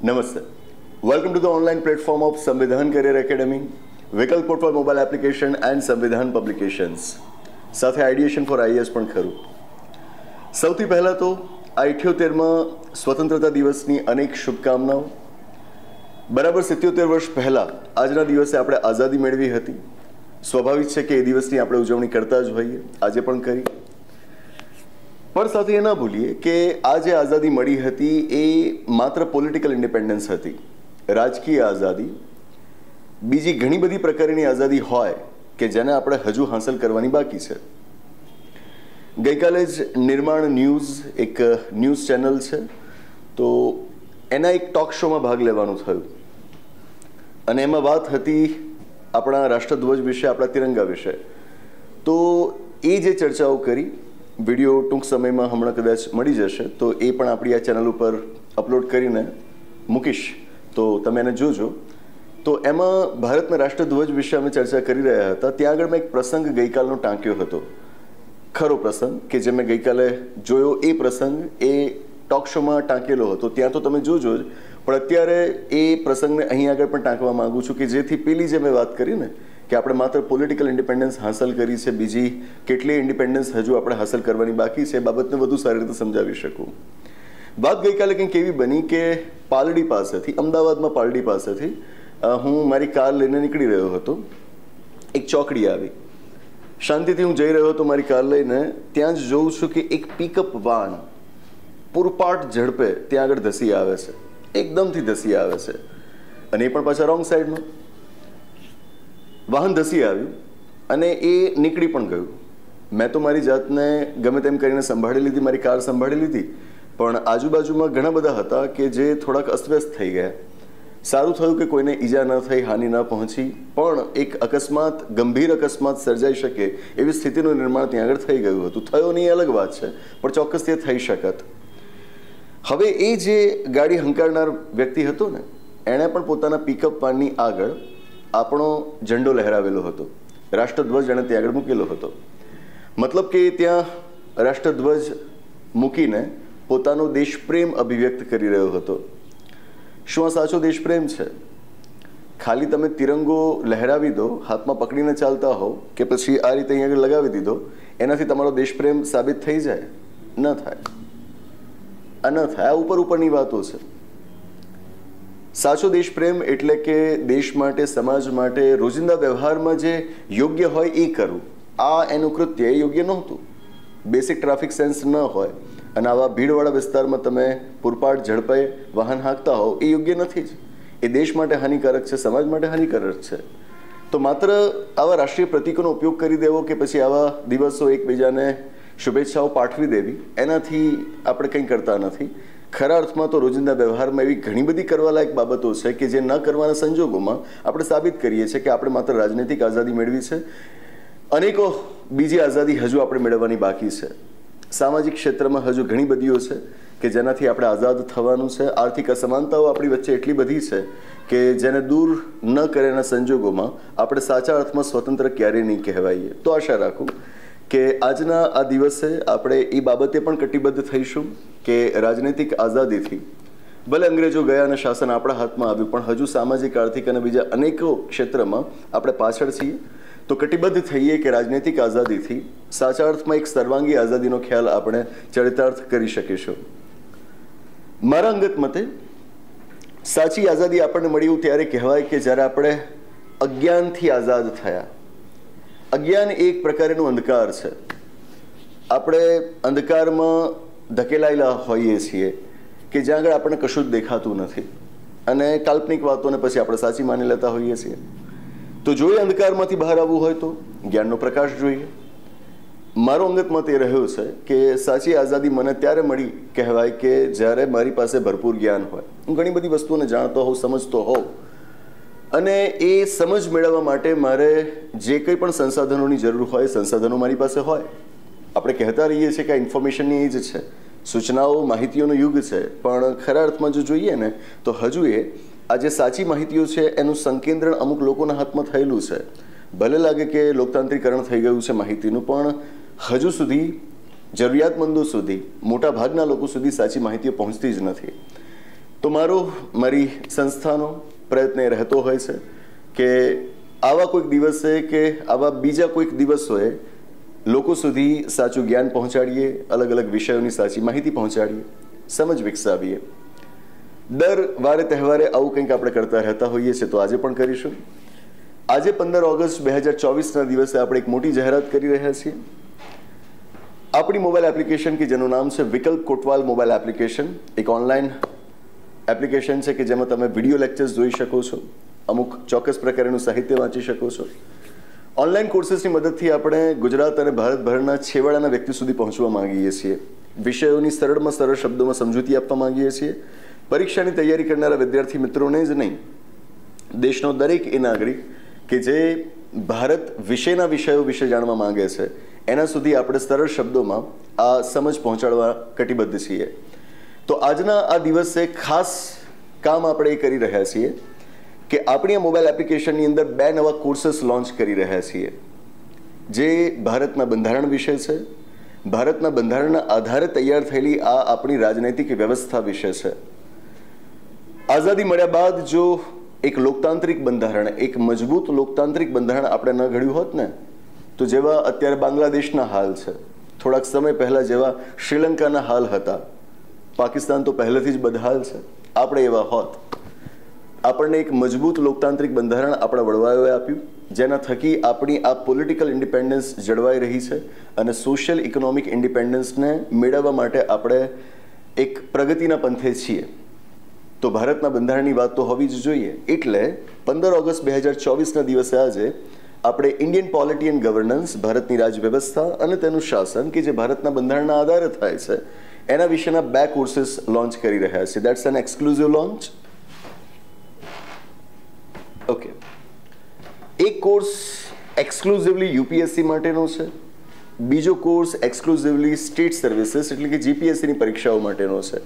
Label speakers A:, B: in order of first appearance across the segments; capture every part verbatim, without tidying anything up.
A: નમસ્તે. Welcome to the online platform of Samvidhan career academy, Vikalp portal mobile application and Samvidhan publications, સાથે ideation four IAS પણ ખરું. સૌથી પહેલાં તો આ અઠ્યોતેરમાં સ્વતંત્રતા દિવસની અનેક શુભકામનાઓ. બરાબર સિત્યોતેર વર્ષ પહેલાં આજના દિવસે આપણે આઝાદી મેળવી હતી. સ્વાભાવિક છે કે એ દિવસની આપણે ઉજવણી કરતા જ હોઈએ, આજે પણ કરી. પણ સાથે એ ના ભૂલીએ કે આ જે આઝાદી મળી હતી એ માત્ર પોલિટિકલ ઇન્ડિપેન્ડન્સ હતી. રાજકીય આઝાદી, બીજી ઘણી બધી પ્રકારની આઝાદી હોય કે જેને આપણે હજુ હાંસલ કરવાની બાકી છે. ગઈકાલે જ નિર્માણ ન્યૂઝ એક ન્યૂઝ ચેનલ છે, તો એના એક ટોક શોમાં ભાગ લેવાનું થયું અને એમાં વાત હતી આપણા રાષ્ટ્રધ્વજ વિશે, આપણા તિરંગા વિશે. તો એ જે ચર્ચાઓ કરી, વિડીયો ટૂંક સમયમાં હમણાં કદાચ મળી જશે, તો એ પણ આપણી આ ચેનલ ઉપર અપલોડ કરીને મૂકીશ, તો તમે એને જોજો. તો એમાં ભારતના રાષ્ટ્રધ્વજ વિશે અમે ચર્ચા કરી રહ્યા હતા. ત્યાં આગળ મેં એક પ્રસંગ ગઈકાલનો ટાંક્યો હતો, ખરો પ્રસંગ કે જે મેં ગઈકાલે જોયો. એ પ્રસંગ એ ટોક શોમાં ટાંકેલો હતો, ત્યાં તો તમે જોજો જ, પણ અત્યારે એ પ્રસંગને અહીં આગળ પણ ટાંકવા માગું છું કે જેથી પેલી જે મેં વાત કરી ને કે આપણે માત્ર પોલિટિકલ ઇન્ડિપેન્ડન્સ હાંસલ કરી છે, બીજી કેટલી ઇન્ડિપેન્ડન્સ હજુ આપણે હાંસલ કરવાની બાકી છે, એ બાબતને વધુ સારી રીતે સમજાવી શકું. વાત ગઈકાલે કંઈક એવી બની કે પાલડી પાસેથી, અમદાવાદમાં પાલડી પાસેથી હું મારી કાર લઈને નીકળી રહ્યો હતો. એક ચોકડી આવી, શાંતિથી હું જઈ રહ્યો હતો મારી કાર લઈને. ત્યાં જ જોઉં છું કે એક પિકઅપ વાન પૂરપાટ ઝડપે ત્યાં આગળ ધસી આવે છે, એકદમથી ધસી આવે છે, અને એ પણ પાછા રોંગ સાઈડમાં. વાહન ધસી આવ્યું અને એ નીકળી પણ ગયું. મેં તો મારી જાતને ગમે તેમ કરીને સંભાળી લીધી, મારી કાર સંભાળી લીધી, પણ આજુબાજુમાં ઘણા બધા હતા કે જે થોડાક અસ્તવ્યસ્ત થઈ ગયા. સારું થયું કે કોઈને ઈજા ન થઈ, હાનિ ન પહોંચી, પણ એક અકસ્માત, ગંભીર અકસ્માત સર્જાઈ શકે એવી સ્થિતિનું નિર્માણ ત્યાં આગળ થઈ ગયું હતું. થયો નહીં અલગ વાત છે, પણ ચોક્કસ તે થઈ શકત. હવે એ જે ગાડી હંકારનાર વ્યક્તિ હતો ને, એણે પણ પોતાના પિકઅપ વાનની આગળ આપણો ઝંડો લહેરાવેલો હતો, રાષ્ટ્રધ્વજ એણે ત્યાં આગળ મૂકેલો હતો. મતલબ કે ત્યાં રાષ્ટ્રધ્વજ મૂકીને પોતાનો દેશપ્રેમ અભિવ્યક્ત કરી રહ્યો હતો. શું આ સાચો દેશપ્રેમ છે? ખાલી તમે તિરંગો લહેરાવી દો, હાથમાં પકડીને ચાલતા હોવ, કે પછી આ રીતે અહીં આગળ લગાવી દીધો, એનાથી તમારો દેશપ્રેમ સાબિત થઈ જાય? ન થાય, આ ન થાય. આ ઉપર ઉપરની વાતો છે. સાચો દેશપ્રેમ એટલે કે દેશ માટે, સમાજ માટે, રોજિંદા વ્યવહારમાં જે યોગ્ય હોય એ કરવું. આ એનું કૃત્ય એ યોગ્ય નહોતું. બેસિક ટ્રાફિક સેન્સ ન હોય અને આવા ભીડવાળા વિસ્તારમાં તમે પૂરપાટ ઝડપે વાહન હાંકતા હોવ, એ યોગ્ય નથી જ. એ દેશ માટે હાનિકારક છે, સમાજ માટે હાનિકારક છે. તો માત્ર આવા રાષ્ટ્રીય પ્રતીકોનો ઉપયોગ કરી દેવો કે પછી આવા દિવસો એકબીજાને શુભેચ્છાઓ પાઠવી દેવી, એનાથી આપણે કંઈ કરતા નથી. ખરા અર્થમાં તો રોજિંદા વ્યવહારમાં એવી ઘણી બધી કરવાલાયક બાબતો છે કે જે ન કરવાના સંજોગોમાં આપણે સાબિત કરીએ છીએ કે આપણે માત્ર રાજનૈતિક આઝાદી મેળવી છે, અનેકો બીજી આઝાદી હજુ આપણે મેળવવાની બાકી છે. સામાજિક ક્ષેત્રમાં હજુ ઘણી બધીઓ છે કે જેનાથી આપણે આઝાદ થવાનું છે. આર્થિક અસમાનતાઓ આપણી વચ્ચે એટલી બધી છે કે જેને દૂર ન કરેના સંજોગોમાં આપણે સાચા અર્થમાં સ્વતંત્ર ક્યારેય નહીં કહેવાઈએ. તો આશા રાખું કે આજના આ દિવસે આપણે એ બાબતે પણ કટિબદ્ધ થઈશું કે રાજનૈતિક આઝાદીથી ભલે અંગ્રેજો ગયા અને શાસન આપણા હાથમાં આવ્યું, પણ હજુ સામાજિક, આર્થિક અને બીજા અનેકો ક્ષેત્રમાં આપણે પાછળ છીએ. તો કટિબદ્ધ થઈએ કે રાજનૈતિક આઝાદીથી સાચા અર્થમાં એક સર્વાંગી આઝાદીનો ખ્યાલ આપણે ચરિતાર્થ કરી શકીશું. મારા અંગત મતે સાચી આઝાદી આપણને મળ્યું ત્યારે કહેવાય કે જ્યારે આપણે અજ્ઞાનથી આઝાદ થયા. અજ્ઞાન એક પ્રકારનો અંધકાર છે. આપણે અંધકારમાં ધકેલાયેલા હોઈએ છીએ કે જ્યાં આગળ આપણને કશું જ દેખાતું નથી અને કાલ્પનિક વાતોને પછી આપણે સાચી માની લેતા હોઈએ છીએ. તો જોઈએ અંધકારમાંથી બહાર આવવું હોય તો જ્ઞાનનો પ્રકાશ જોઈએ. મારો અંગત મત એ રહ્યો છે કે સાચી આઝાદી મને ત્યારે મળી કહેવાય કે જ્યારે મારી પાસે ભરપૂર જ્ઞાન હોય, હું ઘણી બધી વસ્તુઓને જાણતો હોઉં, સમજતો હોઉં, અને એ સમજ મેળવવા માટે મારે જે કંઈ પણ સંસાધનોની જરૂર હોય, સંસાધનો મારી પાસે હોય. આપણે કહેતા રહીએ છીએ કે આ ઇન્ફોર્મેશનની એજ છે, સૂચનાઓ, માહિતીઓનો યુગ છે, પણ ખરા અર્થમાં જો જોઈએ ને તો હજુ એ આ જે સાચી માહિતીઓ છે એનું સંકેન્દ્રણ અમુક લોકોના હાથમાં થયેલું છે. ભલે લાગે કે લોકતાંત્રિકરણ થઈ ગયું છે માહિતીનું, પણ હજુ સુધી જરૂરિયાતમંદો સુધી, મોટા ભાગના લોકો સુધી સાચી માહિતીઓ પહોંચતી જ નથી. તો મારો મારી સંસ્થાનો પ્રયત્ન એ રહેતો હોય છે કે આવા કોઈક દિવસે કે આવા બીજા કોઈક દિવસોએ લોકો સુધી સાચું જ્ઞાન પહોંચાડીએ, અલગ અલગ વિષયોની સાચી માહિતી પહોંચાડીએ, સમજ વિકસાવીએ. દર વારે તહેવારે આવું કંઈક આપણે કરતા રહેતા હોઈએ છીએ, તો આજે પણ કરીશું. આજે પંદર ઓગસ્ટ બે હજાર ચોવીસના દિવસે આપણે એક મોટી જાહેરાત કરી રહ્યા છીએ. આપણી મોબાઈલ એપ્લિકેશન કે જેનું નામ છે વિકલ્પ કોટવાલ મોબાઈલ એપ્લિકેશન, એક ઓનલાઈન એપ્લિકેશન છે કે જેમાં તમે વિડીયો લેક્ચર્સ જોઈ શકો છો, અમુક ચોક્કસ પ્રકારનું સાહિત્ય વાંચી શકો છો. ઓનલાઈન કોર્સીસની મદદથી આપણે ગુજરાત અને ભારતભરના છેવાડાના વ્યક્તિ સુધી પહોંચવા માંગીએ છીએ. વિષયોની સરળમાં સરળ શબ્દોમાં સમજૂતી આપવા માંગીએ છીએ. પરીક્ષાની તૈયારી કરનારા વિદ્યાર્થી મિત્રોને જ નહીં, દેશનો દરેક એ નાગરિક કે જે ભારત વિશેના વિષયો વિશે જાણવા માંગે છે એના સુધી આપણે સરળ શબ્દોમાં આ સમજ પહોંચાડવા કટિબદ્ધ છીએ. તો આજના આ દિવસે ખાસ કામ આપણે એ કરી રહ્યા છીએ કે આપણી આ મોબાઈલ એપ્લિકેશનની અંદર બે નવા કોર્सेस લોન્ચ કરી રહ્યા છીએ, જે ભારતના બંધારણ વિશે છે, ભારતના બંધારણના આધારે તૈયાર થયેલી આ આપણી રાજનૈતિક વ્યવસ્થા વિશે છે. આઝાદી મળ્યા બાદ જો એક લોકતાંત્રિક બંધારણ, એક મજબૂત લોકતાંત્રિક બંધારણ આપણે ન ઘડ્યું હોત ને, તો જેવા અત્યારે બાંગ્લાદેશના હાલ છે, થોડાક સમય પહેલા જેવા શ્રીલંકાના હાલ હતા, પાકિસ્તાન તો પહેલેથી જ બદહાલ છે, આપણે એવા હોત. આપણને એક મજબૂત લોકતાંત્રિક બંધારણ આપણા વડવાઓએ આપ્યું, જેના થકી આપણી આ પોલિટિકલ ઇન્ડિપેન્ડન્સ જળવાઈ રહી છે અને સોશિયલ ઇકોનોમિક ઇન્ડિપેન્ડન્સને મેળવવા માટે આપણે એક પ્રગતિના પંથે છીએ. તો ભારતના બંધારણની વાત તો હોવી જ જોઈએ. એટલે પંદર ઓગસ્ટ બે હજાર ચોવીસના દિવસે આજે આપણે ઇન્ડિયન પોલિટી એન્ડ ગવર્નન્સ, ભારતની રાજ વ્યવસ્થા અને તેનું શાસન કે જે ભારતના બંધારણના આધારે થાય છે, એના વિશેના બે કોર્सेस લોન્ચ કરી રહ્યા છીએ. That's an exclusive launch. Okay, એક કોર્સ એક્સક્લુઝિવલી યુપીએસસી માટેનો છે, બીજો કોર્સ એક્સક્લુઝિવલી સ્ટેટ સર્વિસીસ એટલે કે જીપીએસસીની પરીક્ષાઓ માટેનો છે.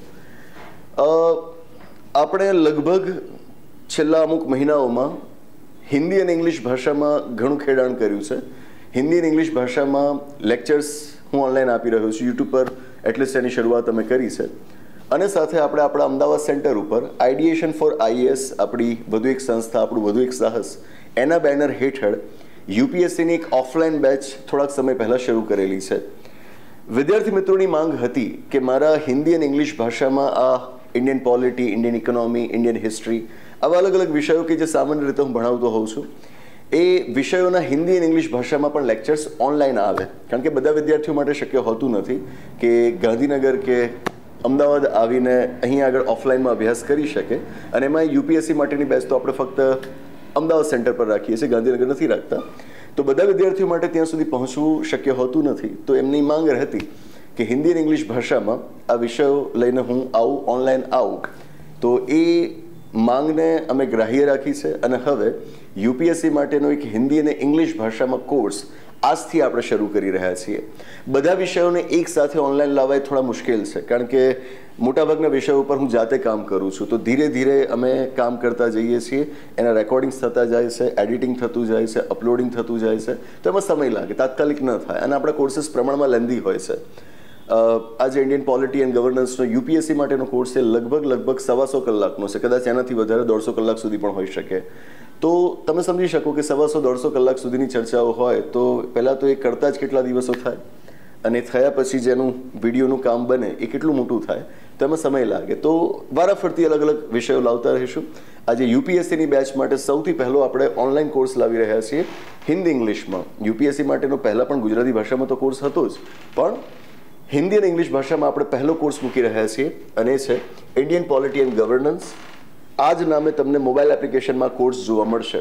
A: આપણે લગભગ છેલ્લા અમુક મહિનાઓમાં હિન્દી અને ઇંગ્લિશ ભાષામાં ઘણું ખેડાણ કર્યું છે. હિન્દી અને ઇંગ્લિશ ભાષામાં લેક્ચર્સ હું ઓનલાઈન આપી રહ્યો છું યુટ્યુબ પર, એટલીસ્ટ એની શરૂઆત અમે કરી છે. અને સાથે આપણે આપણા અમદાવાદ સેન્ટર ઉપર આઈડિએશન ફોર આઈએએસ, આપણી વધુ એક સંસ્થા, આપણું વધુ એક સાહસ, એના બેનર હેઠળ યુપીએસસીની એક ઓફલાઈન બેચ થોડાક સમય પહેલાં શરૂ કરેલી છે. વિદ્યાર્થી મિત્રોની માંગ હતી કે મારા હિન્દી અને ઇંગ્લિશ ભાષામાં આ Indian polity, Indian economy, Indian history, આવા અલગ અલગ વિષયો કે જે સામાન્ય રીતે હું ભણાવતો હોઉં છું, એ વિષયોના હિન્દી અને ઇંગ્લિશ ભાષામાં પણ લેક્ચર્સ ઓનલાઈન આવે. કારણ કે બધા વિદ્યાર્થીઓ માટે શક્ય હોતું નથી કે ગાંધીનગર કે અમદાવાદ આવીને અહીં આગળ ઓફલાઈનમાં અભ્યાસ કરી શકે. અને એમાં યુપીએસસી માટેની બેચ તો આપણે ફક્ત અમદાવાદ સેન્ટર પર રાખીએ છીએ, ગાંધીનગર નથી રાખતા. તો બધા વિદ્યાર્થીઓ માટે ત્યાં સુધી પહોંચવું શક્ય હોતું નથી. તો એમની માંગ હતી કે હિન્દી અને ઇંગ્લિશ ભાષામાં આ વિષયો લઈને હું આવું, ઓનલાઈન આવું. તો એ માંગને અમે ગ્રાહ્ય રાખી છે અને હવે યુપીએસસી માટેનો એક હિન્દી અને ઇંગ્લિશ ભાષામાં કોર્સ આજથી આપણે શરૂ કરી રહ્યા છીએ. બધા વિષયોને એક સાથે ઓનલાઈન લાવવા એ થોડા મુશ્કેલ છે, કારણ કે મોટાભાગના વિષયો ઉપર હું જાતે કામ કરું છું. તો ધીરે ધીરે અમે કામ કરતા જઈએ છીએ, એના રેકોર્ડિંગ્સ થતા જાય છે, એડિટિંગ થતું જાય છે, અપલોડિંગ થતું જાય છે. તો એમાં સમય લાગે, તાત્કાલિક ન થાય, અને આપણા કોર્સીસ પ્રમાણમાં લેન્ધી હોય છે. આજે ઇન્ડિયન પોલિટી એન્ડ ગવર્નન્સનો યુપીએસસી માટેનો કોર્સ છે, લગભગ લગભગ સવાસો કલાકનો છે, કદાચ એનાથી વધારે દોઢસો કલાક સુધી પણ હોઈ શકે. તો તમે સમજી શકો કે સવાસો દોઢસો કલાક સુધીની ચર્ચાઓ હોય તો પહેલાં તો એ કરતાં જ કેટલા દિવસો થાય, અને થયા પછી જેનું વિડીયોનું કામ બને એ કેટલું મોટું થાય, તો એમાં સમય લાગે. તો વારાફરતી અલગ અલગ વિષયો લાવતા રહીશું. આજે યુપીએસસીની બેચ માટે સૌથી પહેલો આપણે ઓનલાઈન કોર્સ લાવી રહ્યા છીએ હિન્દી ઇંગ્લિશમાં. યુપીએસસી માટેનો પહેલાં પણ ગુજરાતી ભાષામાં તો કોર્સ હતો જ, પણ હિન્દી અને ઇંગ્લિશ ભાષામાં આપણે પહેલો કોર્સ મૂકી રહ્યા છીએ, અને એ છે ઇન્ડિયન પોલિટી એન્ડ ગવર્નન્સ. આ જ નામે તમને મોબાઈલ એપ્લિકેશનમાં કોર્સ જોવા મળશે.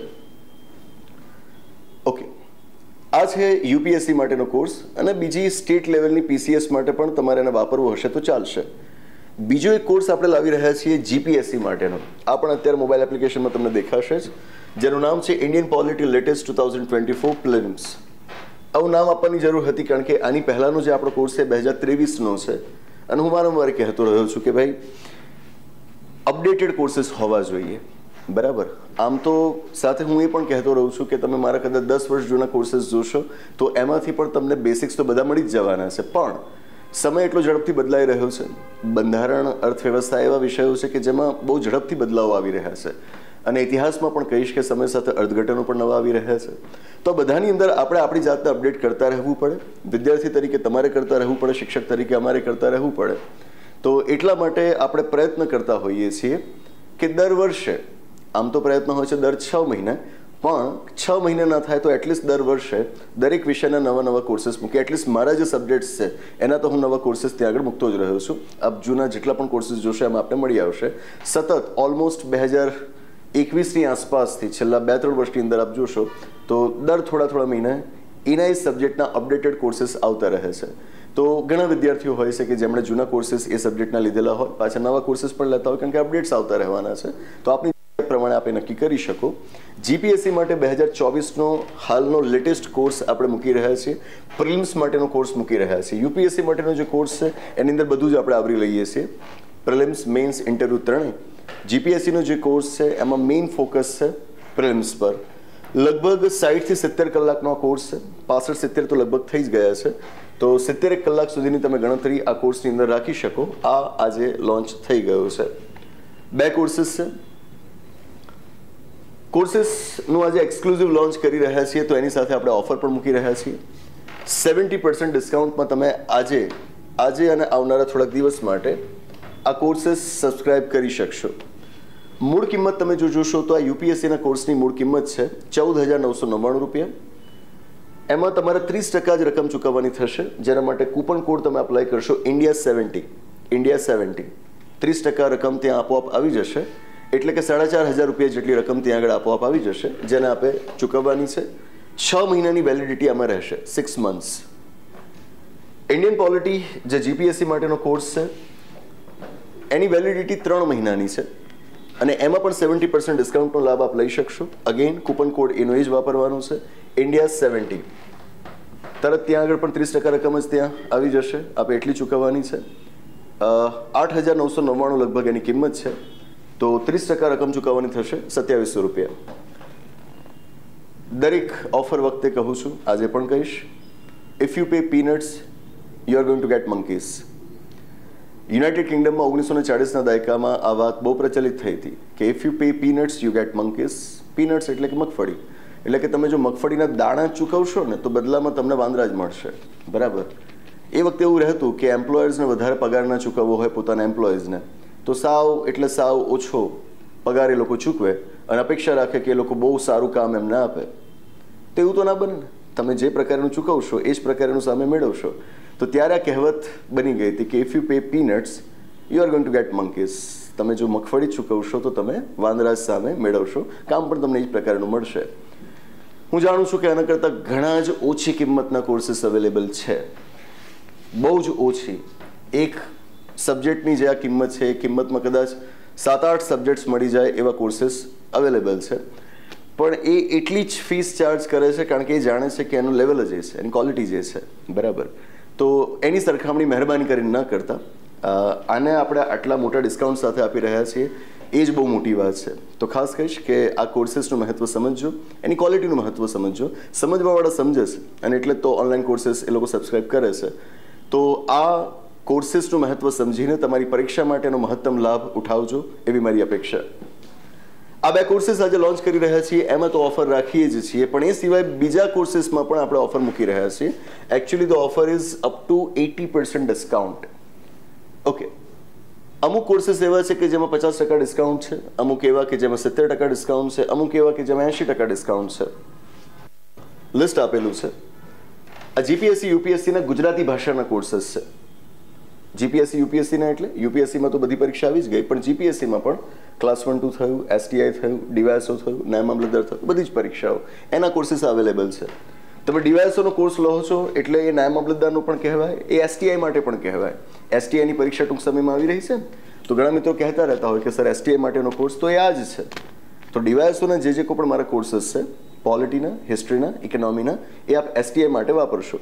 A: ઓકે, આ છે યુપીએસસી માટેનો કોર્સ, અને બીજી સ્ટેટ લેવલની પીસીએસ માટે પણ તમારે એને વાપરવો હશે તો ચાલશે. બીજો એક કોર્સ આપણે લાવી રહ્યા છીએ જીપીએસસી માટેનો. આ પણ અત્યારે મોબાઈલ એપ્લિકેશનમાં તમને દેખાશે જ, જેનું નામ છે Indian polity latest two thousand twenty four prelims. આવું નામ આપવાની જરૂર હતી કારણ કે આની પહેલાંનો જે આપણો કોર્સ છે બે હજાર ત્રેવીસનો છે, અને હું વારંવાર કહેતો રહ્યો છું કે ભાઈ અપડેટેડ કોર્सेस હોવા જોઈએ, બરાબર. આમ તો સાથે હું એ પણ કહેતો રહું છું કે તમે મારા કદાચ દસ વર્ષ જૂના કોર્सेस જોશો તો એમાંથી પણ તમને બેસિક્સ તો બધા મળી જ જવાના છે, પણ સમય એટલો ઝડપથી બદલાઈ રહ્યો છે, બંધારણ, અર્થવ્યવસ્થા એવા વિષયો છે કે જેમાં બહુ ઝડપથી બદલાવો આવી રહ્યા છે, અને ઇતિહાસમાં પણ કહીશ કે સમય સાથે અર્થઘટનો પણ નવા આવી રહ્યા છે. તો બધાની અંદર આપણે આપણી જાતને અપડેટ કરતા રહેવું પડે. વિદ્યાર્થી તરીકે તમારે કરતા રહેવું પડે, શિક્ષક તરીકે અમારે કરતા રહેવું પડે. તો એટલા માટે આપણે પ્રયત્ન કરતા હોઈએ છીએ કે દર વર્ષે, આમ તો પ્રયત્ન હોય છે દર છ મહિને, પણ છ મહિને ના થાય તો એટલીસ્ટ દર વર્ષે દરેક વિષયના નવા નવા કોર્सेस મૂકી. એટલીસ્ટ મારા જે સબ્જેક્ટ્સ છે એના તો હું નવા કોર્सेस ત્યાં આગળ મૂકતો જ રહ્યો છું. આપ જૂના જેટલા પણ કોર્सेस જોશો એમાં આપણે મળી આવશે. સતત ઓલમોસ્ટ બે હજાર એકવીસની આસપાસથી છેલ્લા બે ત્રણ વર્ષની અંદર આપ જોશો તો દર થોડા થોડા મહિને એના એ સબ્જેક્ટના અપડેટેડ કોર્सेस આવતા રહે છે. તો ઘણા વિદ્યાર્થીઓ હોય છે કે જેમણે જૂના કોર્सेस એ સબ્જેક્ટના લીધેલા હોય, પાછા નવા કોર્सेस પણ લેતા હોય, કારણ કે અપડેટ્સ આવતા રહેવાના છે. તો આપની પ્રમાણે આપણે નક્કી કરી શકો. જીપીએસસી માટે બે હજાર ચોવીસનો હાલનો લેટેસ્ટ કોર્સ આપણે મૂકી રહ્યા છીએ. પ્રિલિમ્સ માટેનો કોર્સ મૂકી રહ્યા છીએ. યુપીએસસી માટેનો જે કોર્સ છે એની અંદર બધું જ આપણે આવરી લઈએ છીએ. પ્રિલિમ્સ, મેન્સ, ઇન્ટરવ્યુ ત્રણેય. જીપીએસસીનો જે કોર્સ છે એમાં મેઇન ફોકસ છે પ્રિલિમ્સ પર. લગભગ સાઠથી સિત્તેર કલાકનો આ કોર્સ છે. પાસઠ સિત્તેર તો લગભગ થઈ જ ગયા છે. તો સિત્તેર એક કલાક સુધીની તમે ગણતરી આ કોર્સની અંદર રાખી શકો. આ આજે લોન્ચ થઈ ગયો છે. બે કોર્सेस છે. કોર્सेसનું આજે એક્સક્લુઝિવ લોન્ચ કરી રહ્યા છીએ, તો એની સાથે આપણે ઓફર પણ મૂકી રહ્યા છીએ. સેવન્ટી પર્સન્ટ ડિસ્કાઉન્ટમાં તમે આજે આજે અને આવનારા થોડાક દિવસ માટે આ કોર્सेस સબસ્ક્રાઇબ કરી શકશો. મૂળ કિંમત તમે જો જોશો તો આ યુપીએસસીના કોર્સની મૂળ કિંમત છે ચૌદ હજાર નવસો નવ્વાણું રૂપિયા. એમાં તમારે ત્રીસ ટકા જ રકમ ચૂકવવાની થશે, જેના માટે કૂપન કોડ તમે અપ્લાય કરશો ઇન્ડિયા સેવન્ટી ઇન્ડિયા સેવન્ટી ત્રીસ ટકા રકમ ત્યાં આપોઆપ આવી જશે. એટલે કે સાડા ચાર હજાર રૂપિયા જેટલી રકમ ત્યાં આગળ આપોઆપ આવી જશે, જેને આપે ચૂકવવાની છે. છ મહિનાની વેલિડિટી આમાં રહેશે, સિક્સ મંથ્સ. ઇન્ડિયન પોલિટી જે જીપીએસસી માટેનો કોર્સ છે એની વેલિડિટી ત્રણ મહિનાની છે, અને એમાં પણ સેવન્ટી પર્સન્ટ ડિસ્કાઉન્ટનો લાભ આપ લઈ શકશો. અગેન કૂપન કોડ એનો એ જ વાપરવાનો છે, ઇન્ડિયા સેવન્ટી. તરત ત્યાં આગળ પણ ત્રીસ ટકા રકમ જ ત્યાં આવી જશે, આપણે એટલી ચૂકવવાની છે. આઠ હજાર નવસો નવ્વાણું લગભગ એની કિંમત છે. તો ત્રીસ ટકા રકમ ચૂકવવાની થશે સત્યાવીસો રૂપિયા. દરેક ઓફર વખતે કહું છું, આજે પણ કહીશ, if you pay peanuts you are going to get monkeys. United કિંગડમમાં ઓગણીસો ને ચાળીસના દાયકામાં આ વાત બહુ પ્રચલિત થઈ હતી કે if you pay peanuts you get monkeys. Peanuts એટલે કે મગફળી. એટલે કે તમે જો મગફળીના દાણા ચૂકવશો ને તો બદલામાં તમને વાંદરા જ મળશે. બરાબર. એ વખતે એવું રહેતું કે એમ્પ્લોયર્સને વધારે પગાર ના ચૂકવવો હોય પોતાના એમ્પ્લોયઝને, તો સાવ એટલે સાવ ઓછો પગાર એ લોકો ચૂકવે અને અપેક્ષા રાખે કે એ લોકો બહુ સારું કામ એમ ના આપે. તો એવું તો ના બને ને. તમે જે પ્રકારનું ચૂકવશો એ જ પ્રકારનું સામે મેળવશો. તો ત્યારે આ કહેવત બની ગઈ હતી કે if you pay peanuts you are going to get monkeys. તમે જો મગફળી ચૂકવશો તો તમે વાંદરા સામે મેળવશો, કામ પણ તમને એ જ પ્રકારનું મળશે. હું જાણું છું કે આના કરતાં ઘણા જ ઓછી કિંમતના કોર્सेस અવેલેબલ છે, બહુ જ ઓછી. એક સબ્જેક્ટની જે આ કિંમત છે એ કિંમતમાં કદાચ સાત આઠ સબ્જેક્ટ્સ મળી જાય એવા કોર્सेस અવેલેબલ છે. પણ એ એટલી જ ફીસ ચાર્જ કરે છે કારણ કે એ જાણે છે કે એનું લેવલ જ એ છે, એની ક્વોલિટી જે છે. બરાબર. તો એની સરખામણી મહેરબાની કરીને ન કરતા. આને આપણે આટલા મોટા ડિસ્કાઉન્ટ સાથે આપી રહ્યા છીએ એ જ બહુ મોટી વાત છે. તો ખાસ કહીશ કે આ કોર્सेसનું મહત્વ સમજજો, એની ક્વોલિટીનું મહત્વ સમજજો. સમજવાવાળા સમજે છે અને એટલે તો ઓનલાઈન કોર્सेस એ લોકો સબસ્ક્રાઇબ કરે છે. તો આ કોર્सेसનું મહત્વ સમજીને તમારી પરીક્ષા માટેનો મહત્તમ લાભ ઉઠાવજો એવી મારી અપેક્ષા. આ બે કોર્सेस આજે લોન્ચ કરી રહ્યા છીએ, એમાં તો ઓફર રાખીએ જ છીએ, પણ એ સિવાય બીજા કોર્सेसમાં પણ આપણે ઓફર મૂકી રહ્યા છીએ. Actually the offer is up to eighty percent discount. Okay. અમુક કોર્सेस એવા છે કે જેમાં પચાસ ટકા ડિસ્કાઉન્ટ છે, અમુક એવા કે જેમાં સિત્તેર ટકા ડિસ્કાઉન્ટ છે, અમુક એવા કે જેમાં એંશી ટકા ડિસ્કાઉન્ટ છે. લિસ્ટ આપેલું છે. આ જીપીએસસી યુપીએસસીના ગુજરાતી ભાષાના કોર્सेस છે. જીપીએસસી યુપીએસસીના એટલે યુપીએસસીમાં તો બધી પરીક્ષા આવી જ ગઈ, પણ જીપીએસસીમાં પણ ક્લાસ વન ટુ થયું, એસટીઆઈ થયું, ડીવાયએસઓ થયું, નાયબ મામલતદાર થયું, બધી જ પરીક્ષાઓ એના કોર્सेस અવેલેબલ છે. તમે ડીવાયએસઓનો કોર્સ લો છો એટલે એ નાયબ મામલતદારનો પણ કહેવાય, એ એસટીઆઈ માટે પણ કહેવાય. એસટીઆઈની પરીક્ષા ટૂંક સમયમાં આવી રહી છે, તો ઘણા મિત્રો કહેતા રહેતા હોય કે સર એસટીઆઈ માટેનો કોર્સ તો એ આ જ છે. તો ડીવાયએસઓના જે જે કોઈ પણ મારા કોર્सेस છે, પોલિટીના, હિસ્ટ્રીના, ઇકોનોમીના, એ આપ એસટીઆઈ માટે વાપરશો.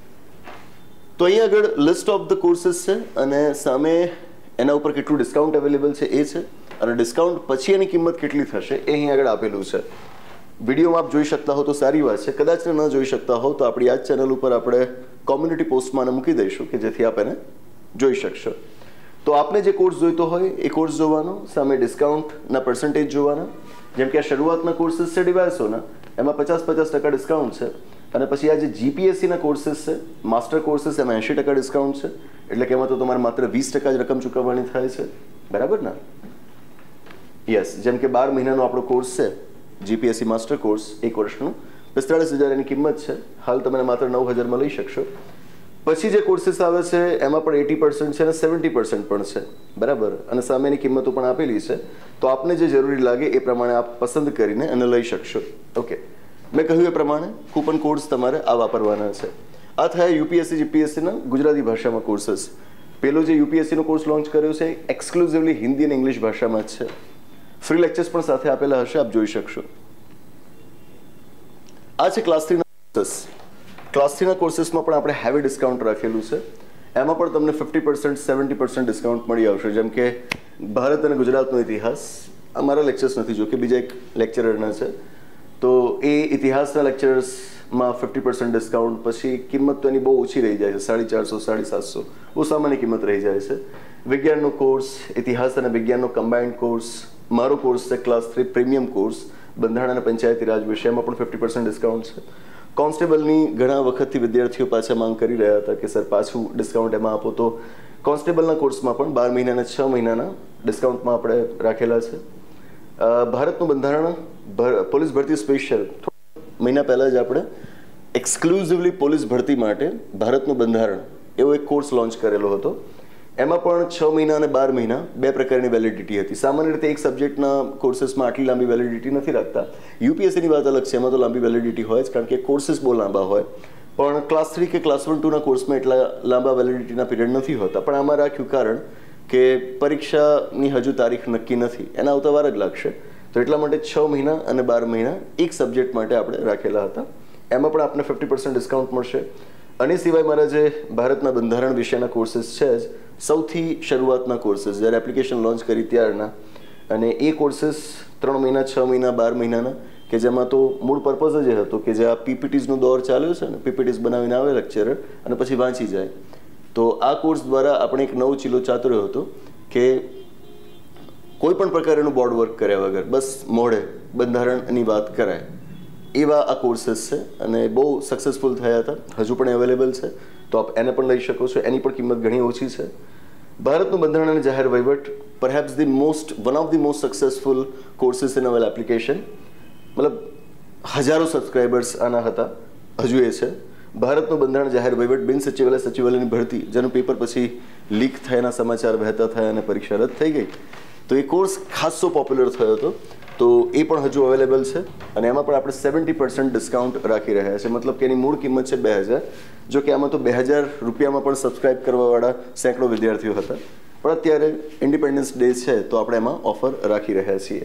A: તો અહીં આગળ લિસ્ટ ઓફ ધ કોર્सेस છે અને સામે એના ઉપર કેટલું ડિસ્કાઉન્ટ અવેલેબલ છે એ છે, અને ડિસ્કાઉન્ટ પછી એની કિંમત કેટલી થશે એ અહીં આગળ આપેલું છે. વિડીયોમાં આપ જોઈ શકતા હો તો સારી વાત છે, કદાચ ન જોઈ શકતા હો તો આપણી આ જ ચેનલ ઉપર આપણે કોમ્યુનિટી પોસ્ટમાં મૂકી દઈશું કે જેથી આપ એને જોઈ શકશો. તો આપને જે કોર્સ જોઈતો હોય એ કોર્સ જોવાનો, સામે ડિસ્કાઉન્ટના પર્સન્ટેજ જોવાના. જેમ કે આ શરૂઆતના કોર્સીસ છે ડિવાઇસોના, એમાં પચાસ પચાસ ટકા ડિસ્કાઉન્ટ છે. અને પછી આ જે જીપીએસસીના કોર્સીસ છે, માસ્ટર કોર્સીસ, એમાં એંશી ટકા ડિસ્કાઉન્ટ છે. એટલે કે એમાં તો તમારે માત્ર વીસ ટકા જ રકમ ચૂકવવાની થાય છે, બરાબર ને? યસ, જેમ કે બાર મહિનાનો આપણો કોર્સ છે જીપીએસસી માસ્ટર કોર્સ, એક વર્ષનું પિસ્તાળીસ હજાર એની કિંમત છે. હાલ તમે માત્ર નવ હજારમાં લઈ શકશો. પછી જે કોર્સીસ આવે છે એમાં પણ એટી પર્સન્ટ છે અને સેવન્ટી પર્સન્ટ પણ છે, બરાબર? અને સામેની કિંમતો પણ આપેલી છે. તો આપને જે જરૂરી લાગે એ પ્રમાણે આપ પસંદ કરીને અને લઈ શકશો. ઓકે, મેં કહ્યું એ પ્રમાણે કૂપન કોડ્સ તમારે આ વાપરવાના છે. આ થયા યુપીએસસી જીપીએસસીના ગુજરાતી ભાષામાં કોર્સીસ. પેલો જે યુપીએસસીનો કોર્સ લોન્ચ કર્યો છે એક્સક્લુઝિવલી હિન્દી અને ઇંગ્લિશ ભાષામાં જ છે. ફ્રી લેક્ચર્સ પણ સાથે આપેલા હશે, આપ જોઈ શકશો. આ છે ક્લાસ થ્રીના કોર્સીસ. ક્લાસ થ્રીના કોર્સીસમાં પણ આપણે હેવી ડિસ્કાઉન્ટ રાખેલું છે. એમાં પણ તમને fifty percent seventy percent discount મળી આવશે. જેમ કે ભારત અને ગુજરાતનો ઇતિહાસ, અમારા લેક્ચર્સ નથી, જો કે બીજા એક લેક્ચરરના છે. તો એ ઇતિહાસના લેક્ચર્સમાં ફિફ્ટી પર્સન્ટ ડિસ્કાઉન્ટ. પછી કિંમત તો એની બહુ ઓછી રહી જાય છે, સાડી ચારસો સાડી સાતસો બહુ સામાન્ય કિંમત રહી જાય છે. વિજ્ઞાનનો કોર્સ, ઇતિહાસ અને વિજ્ઞાનનો કમ્બાઇન્ડ કોર્સ, મારો કોર્સ છે ક્લાસ થ્રી પ્રીમિયમ કોર્સ બંધારણ અને પંચાયતી રાજ વિષયમાં પણ ફિફ્ટી પર્સન્ટ ડિસ્કાઉન્ટ છે. કોન્સ્ટેબલની ઘણા વખતથી વિદ્યાર્થીઓ પાછા માંગ કરી રહ્યા હતા કે સર પાછું ડિસ્કાઉન્ટ એમાં આપો. તો કોન્સ્ટેબલના કોર્સમાં પણ બાર મહિનાના છ મહિનાના ડિસ્કાઉન્ટમાં આપણે રાખેલા છે. ભારતનું બંધારણ, પોલીસ ભરતી સ્પેશિયલ મહિના પહેલાં જ આપણે એક્સક્લુઝિવલી પોલીસ ભરતી માટે ભારતનું બંધારણ એવો એક કોર્સ લોન્ચ કરેલો હતો. એમાં પણ છ મહિના અને બાર મહિના બે પ્રકારની વેલિડિટી હતી. સામાન્ય રીતે એક સબ્જેક્ટના કોર્સીસમાં આટલી લાંબી વેલિડિટી નથી રાખતા. યુપીએસસીની વાત અલગ છે, એમાં તો લાંબી વેલિડિટી હોય જ, કારણ કે કોર્સીસ બહુ લાંબા હોય. પણ ક્લાસ થ્રી કે ક્લાસ વન ટુના કોર્સમાં એટલા લાંબા વેલિડિટીના પીરિયડ નથી હોતા. પણ આમાં રાખ્યું કારણ કે પરીક્ષાની હજુ તારીખ નક્કી નથી, એના આવતા વાર જ લાગશે. તો એટલા માટે છ મહિના અને બાર મહિના એક સબ્જેક્ટ માટે આપણે રાખેલા હતા. એમાં પણ આપણે ફિફ્ટી પર્સન્ટ ડિસ્કાઉન્ટ મળશે. અને સિવાય મારા જે ભારતના બંધારણ વિષયના કોર્સીસ છે જ, સૌથી શરૂઆતના કોર્સીસ જ્યારે એપ્લિકેશન લોન્ચ કરી ત્યારના, અને એ કોર્સીસ ત્રણ મહિના, છ મહિના, બાર મહિનાના, કે જેમાં તો મૂળ પર્પઝ જ એ હતો કે જે આ પીપીટીઝનો દોર ચાલ્યો છે ને, પીપીટીઝ બનાવીને આવે લેક્ચરર અને પછી વાંચી જાય. તો આ કોર્સ દ્વારા આપણે એક નવો ચીલો ચાતર્યો હતો કે કોઈ પણ પ્રકારનું બોર્ડ વર્ક કર્યા વગર બસ મોઢે બંધારણની વાત કરાય, એવા આ કોર્સીસ છે. અને બહુ સક્સેસફુલ થયા હતા, હજુ પણ અવેલેબલ છે. તો આપ એને પણ લઈ શકો છો. એની પણ કિંમત ઘણી ઓછી છે. ભારતનું બંધારણ અને જાહેર વહીવટ, perhaps the most one of the most successful courses in our application. મતલબ હજારો સબસ્ક્રાઈબર્સ આના હતા, હજુ એ છે. ભારતનું બંધારણ જાહેર વહીવટ, બિન સચિવાલય સચિવાલયની ભરતી, જેનું પેપર પછી લીક થયાના સમાચાર વહેતા થયા અને પરીક્ષા રદ થઈ ગઈ. તો એ કોર્સ ખાસો પોપ્યુલર થયો હતો. તો એ પણ હજુ અવેલેબલ છે. અને એમાં પણ આપણે સેવન્ટી પર્સન્ટ ડિસ્કાઉન્ટ રાખી રહ્યા છે. મતલબ કે એની મૂળ કિંમત છે બે હજાર. જો કે આમાં તો બે હજાર રૂપિયામાં પણ સબસ્ક્રાઇબ કરવાવાળા સેંકડો વિદ્યાર્થીઓ હતા. પણ અત્યારે ઇન્ડિપેન્ડન્સ ડે છે તો આપણે એમાં ઓફર રાખી રહ્યા છીએ.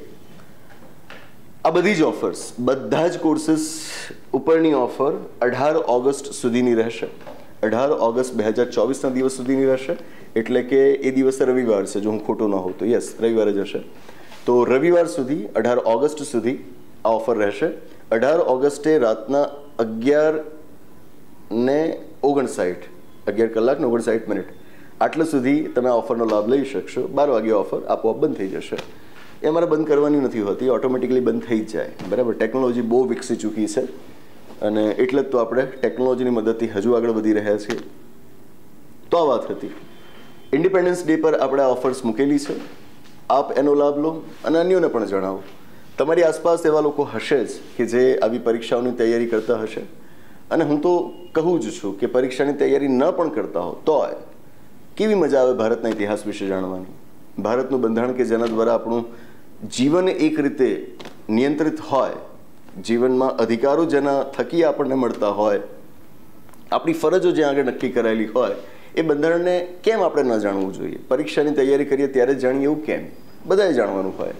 A: આ બધી જ ઓફર્સ, બધા જ કોર્સીસ ઉપરની ઓફર અઢાર ઓગસ્ટ સુધીની રહેશે. અઢાર ઓગસ્ટ બે હજાર ચોવીસના દિવસ સુધીની રહેશે. એટલે કે એ દિવસે રવિવાર છે, જો હું ખોટો ન હોઉં તો. યસ, રવિવારે જ હશે. તો રવિવાર સુધી, અઢાર ઓગસ્ટ સુધી આ ઓફર રહેશે. અઢાર ઓગસ્ટે રાતના અગિયાર ને ઓગણસાઠ અગિયાર કલાક ને ઓગણસાઠ મિનિટ આટલા સુધી તમે આ ઓફરનો લાભ લઈ શકશો. બાર વાગે ઓફર આપોઆપ બંધ થઈ જશે. એ અમારે બંધ કરવાની નથી હોતી, ઓટોમેટિકલી બંધ થઈ જ જાય, બરાબર? ટેકનોલોજી બહુ વિકસી ચૂકી છે અને એટલે જ તો આપણે ટેકનોલોજીની મદદથી હજુ આગળ વધી રહ્યા છીએ. તો આ વાત હતી. ઇન્ડિપેન્ડન્સ ડે પર આપણે આ ઓફર્સ મૂકેલી છે. આપ એનો લાભ લો અને અન્યોને પણ જણાવો. તમારી આસપાસ એવા લોકો હશે જ કે જે આવી પરીક્ષાઓની તૈયારી કરતા હશે. અને હું તો કહું જ છું કે પરીક્ષાની તૈયારી ન પણ કરતા હો તો કેવી મજા આવે ભારતના ઇતિહાસ વિશે જાણવાની. ભારતનું બંધારણ કે જેના દ્વારા આપણું જીવન એક રીતે નિયંત્રિત હોય, જીવનમાં અધિકારો જેના થકી આપણને મળતા હોય, આપણી ફરજો જ્યાં આગળ નક્કી કરાયેલી હોય, એ બંધારણને કેમ આપણે ન જાણવું જોઈએ? પરીક્ષાની તૈયારી કરીએ ત્યારે જ જાણીએ એવું કેમ? બધાએ જાણવાનું હોય.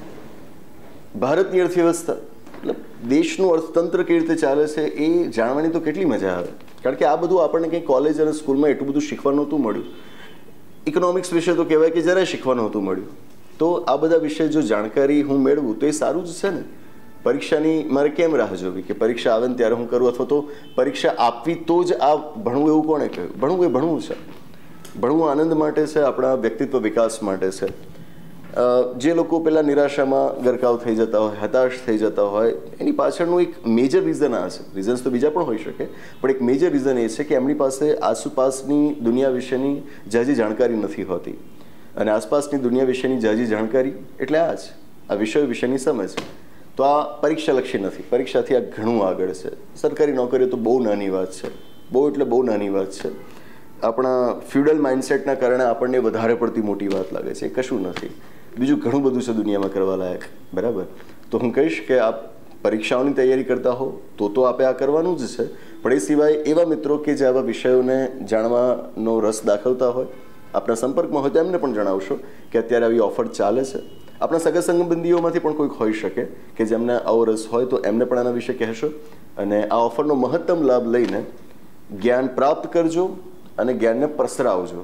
A: ભારતની અર્થવ્યવસ્થા, એટલે દેશનું અર્થતંત્ર કેવી રીતે ચાલે છે એ જાણવાની તો કેટલી મજા આવે. કારણ કે આ બધું આપણને કંઈ કોલેજ અને સ્કૂલમાં એટલું બધું શીખવા નહોતું મળ્યું. ઇકોનોમિક્સ વિશે તો કહેવાય કે જરાય શીખવા નહોતું મળ્યું. તો આ બધા વિશે જો જાણકારી હું મેળવું તો એ સારું જ છે ને. પરીક્ષાની મારે કેમ રાહ જોવી કે પરીક્ષા આવે ને ત્યારે હું કરું, અથવા તો પરીક્ષા આપવી તો જ આ ભણવું એવું કોણે કહ્યું? ભણવું એ ભણવું છે. ભણવું આનંદ માટે છે, આપણા વ્યક્તિત્વ વિકાસ માટે છે. જે લોકો પેલા નિરાશામાં ગરકાવ થઈ જતા હોય, હતાશ થઈ જતા હોય, એની પાછળનું એક મેજર રીઝન આ છે. રીઝન્સ તો બીજા પણ હોઈ શકે, પણ એક મેજર રીઝન એ છે કે એમની પાસે આસપાસની દુનિયા વિશેની ઝાઝી જાણકારી નથી હોતી. અને આસપાસની દુનિયા વિશેની ઝાઝી જાણકારી એટલે આ જ આ વિષયો વિશેની સમજ. તો આ પરીક્ષાલક્ષી નથી, પરીક્ષાથી આ ઘણું આગળ છે. સરકારી નોકરીઓ તો બહુ નાની વાત છે, બહુ એટલે બહુ નાની વાત છે. આપણા ફ્યુડલ માઇન્ડસેટના કારણે આપણને વધારે પડતી મોટી વાત લાગે છે. એ કશું નથી, બીજું ઘણું બધું છે દુનિયામાં કરવા લાયક. બરાબર? તો હું કહીશ કે આપ પરીક્ષાઓની તૈયારી કરતા હો તો તો આપે આ કરવાનું જ છે, પણ એ સિવાય એવા મિત્રો કે જે આવા વિષયોને જાણવાનો રસ દાખવતા હોય, આપણા સંપર્કમાં હોય તો એમને પણ જણાવશો કે અત્યારે આવી ઓફર ચાલે છે. આપણા સગા સંબંધીઓમાંથી પણ કોઈક હોઈ શકે કે જેમને આવો રસ હોય, તો એમને પણ આના વિશે કહેશો. અને આ ઓફરનો મહત્તમ લાભ લઈને જ્ઞાન પ્રાપ્ત કરજો અને જ્ઞાનને પ્રસરાવજો.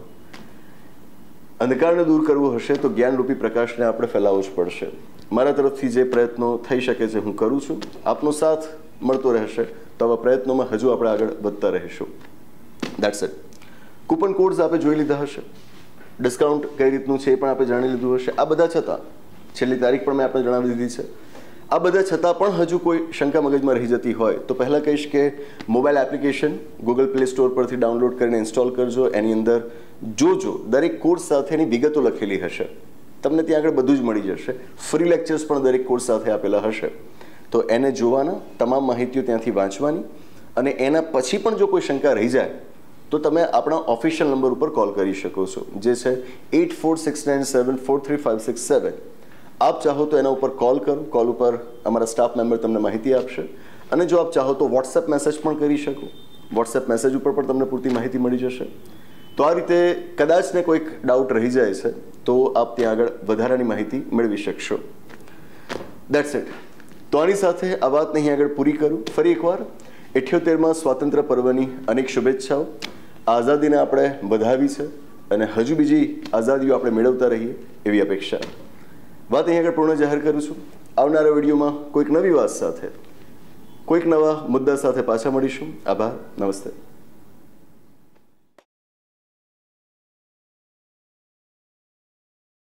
A: અંધકારને દૂર કરવું હશે તો જ્ઞાનરૂપી પ્રકાશને આપણે ફેલાવવો જ પડશે. મારા તરફથી જે પ્રયત્નો થઈ શકે છે હું કરું છું. આપનો સાથ મળતો રહેશે તો આવા પ્રયત્નોમાં હજુ આપણે આગળ વધતા રહીશું. That's it. કૂપન કોડ્સ આપણે જોઈ લીધા હશે, ડિસ્કાઉન્ટ કઈ રીતનું છે એ પણ આપણે જાણી લીધું હશે. આ બધા છતાં છેલ્લી તારીખ પણ મેં આપણે જણાવી દીધી છે. આ બધા છતાં પણ હજુ કોઈ શંકા મગજમાં રહી જતી હોય તો પહેલાં કહીશ કે mobile application Google Play Store પરથી ડાઉનલોડ કરીને ઇન્સ્ટોલ કરજો. એની અંદર જોજો દરેક કોર્સ સાથેની વિગતો લખેલી હશે. તમને ત્યાં આગળ બધું જ મળી જશે. ફ્રી લેક્ચર્સ પણ દરેક કોર્સ સાથે આપેલા હશે. તો એને જોવાના, તમામ માહિતીઓ ત્યાંથી વાંચવાની, અને એના પછી પણ જો કોઈ શંકા રહી જાય તો તમે આપણા ઓફિશિયલ નંબર ઉપર કોલ કરી શકો છો, જે છે eight four six nine seven four three five six seven. આપ ચાહો તો એના ઉપર કોલ કરો. કોલ ઉપર અમારા સ્ટાફ મેમ્બર તમને માહિતી આપશે. અને જો આપ ચાહો તો વોટ્સએપ મેસેજ પણ કરી શકો. વોટ્સએપ મેસેજ ઉપર પણ તમને પૂરતી માહિતી મળી જશે. તો આ રીતે કદાચ ને કોઈક ડાઉટ રહી જાય છે તો આપ ત્યાં આગળ વધારાની માહિતી મેળવી શકશો. That's it. તો આની સાથે આ વાત નહીં આગળ પૂરી કરું. ફરી એકવાર અઠ્યોતેરમાં સ્વાતંત્ર્ય પર્વની અનેક શુભેચ્છાઓ. આઝાદીને આપણે વધાવી છે અને હજુ બીજી આઝાદીઓ આપણે મેળવતા રહીએ એવી અપેક્ષા. વાત અહીં આગળ પૂર્ણ જાહેર કરું છું. આવનારા વિડીયોમાં કોઈક નવી વાત સાથે, કોઈક નવા મુદ્દા સાથે પાછા મળીશું. આભાર. નમસ્તે.